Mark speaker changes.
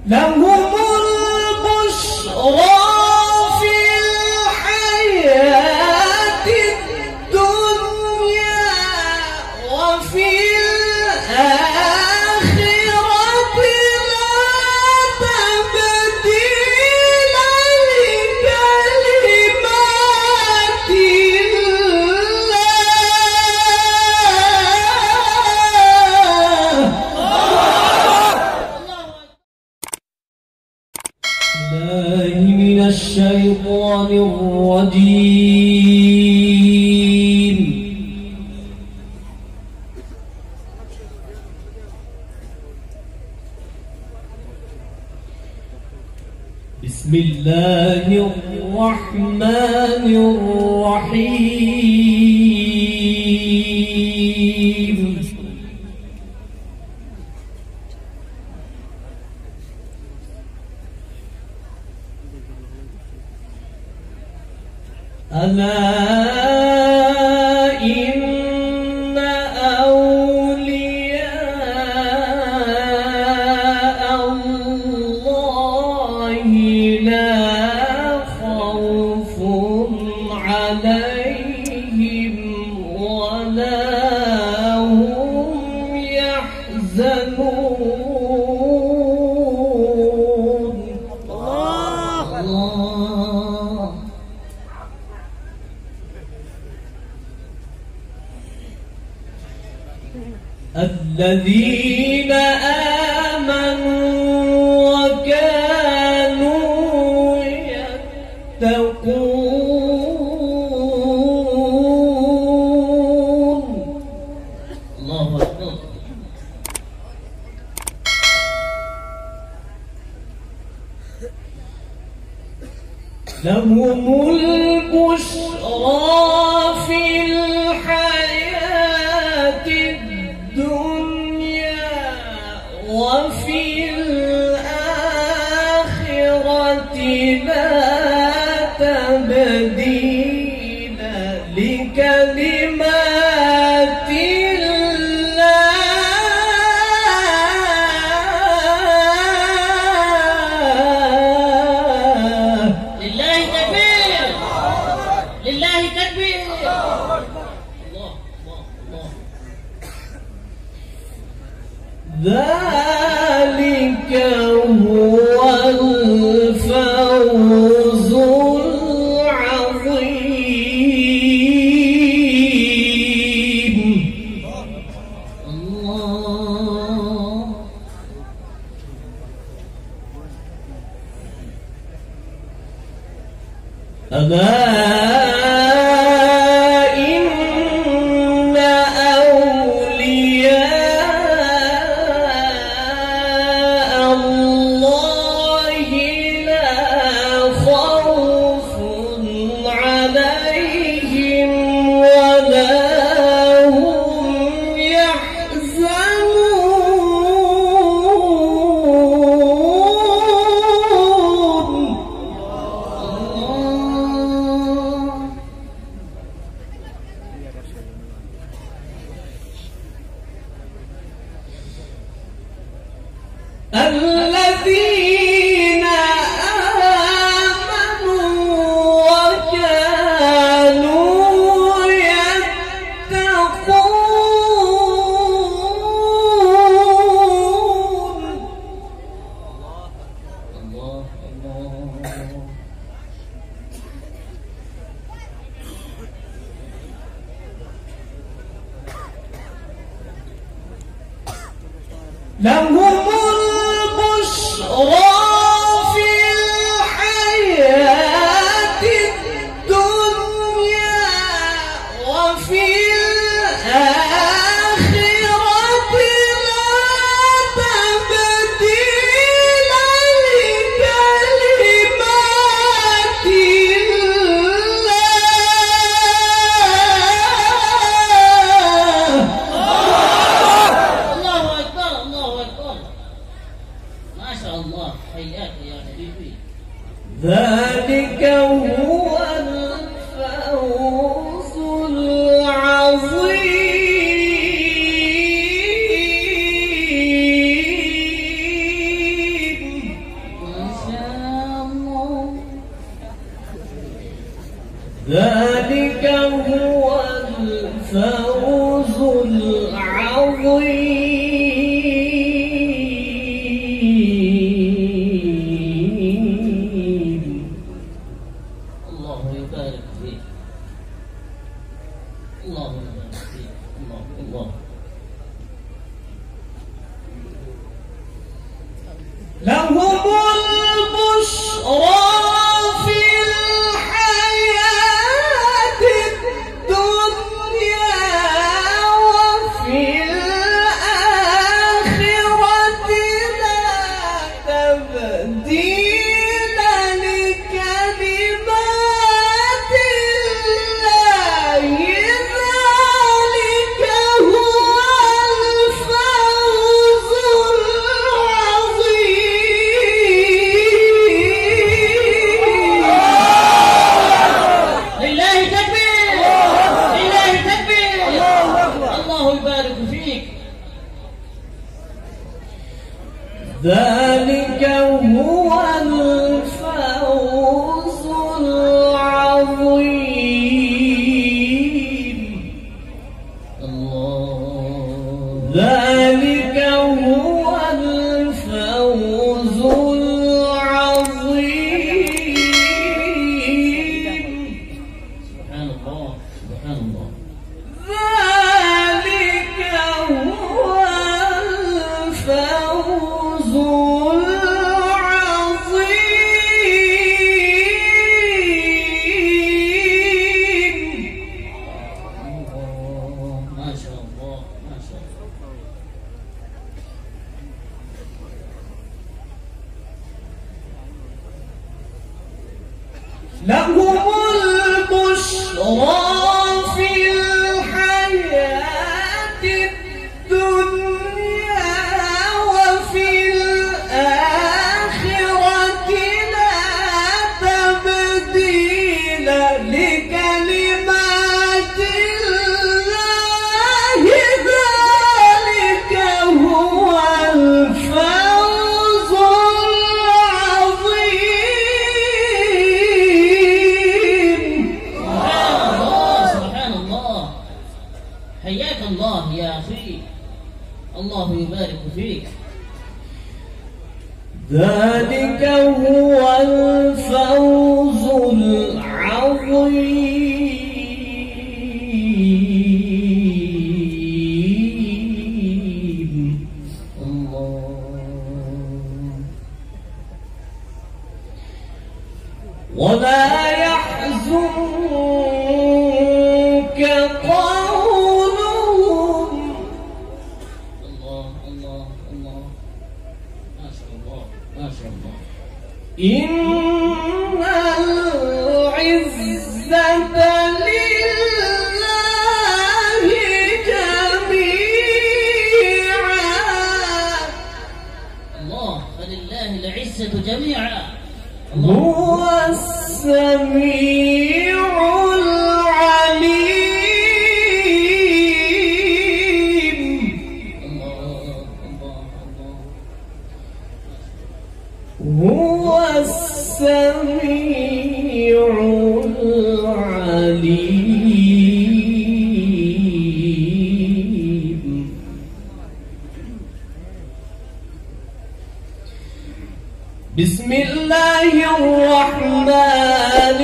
Speaker 1: لهم البشرى في الحياة الدنيا وفي الآخرة لا تبديل لكلمات الله من الشيطان الرجيم. بسم الله الرحمن الرحيم. ألا إن أولياء الله لا خوف عليهم ولا هم يحزنون. الله الذين آمنوا وكانوا يتقون. الله أكبر. لهم البشرى في الحياة الدنيا وفي الآخرة لا تبديل لكلمات الله. لله تكبير، لله تكبير. الله الله الله. ذلك هو الفوز العظيم. الله ألا إن أولياء الله لا خوف عليهم ولا هم يحزنون. الذين آمنوا وكانوا يتقون. الله الله. لهم البشرى في الحياة الدنيا وفي الآخرة لا تبديل لكلمات الله. الله أكبر، الله أكبر. ما شاء الله. حياك يا حبيبي. ذلك هو الفوز العظيم. ذلك هو الفوز العظيم. الله يبارك فيك، الله يبارك فيك، الله الله. لهم البشرى في الحياة الدنيا وفي الآخرة لا تبديل لكلمات الله، ذلك هو الفوز العظيم. لله تكبير، لله تكبير، الله يبارك فيك. ذلك هو الفوز العظيم. الله، ذلك هو الفوز العظيم. سبحان الله، سبحان الله. ذلك هو الفوز العظيم. ما شاء الله، ما شاء الله. لهم البشرى في الحياة الدنيا وفي الآخرة لا تبديل لكلمات الله، ذلك هو الفوز العظيم. سبحان الله، حياك الله يا أخي، الله يبارك فيك. ذلك هو الفوز العظيم. الله. ولا يحزنك قولهم. الله الله الله، ما شاء الله، ما شاء الله. إن العزة لله جميعا. الله، فلله العزة جميعا. هو السميع العليم. الله الله الله. هو السميع العليم. بسم الله الرحمن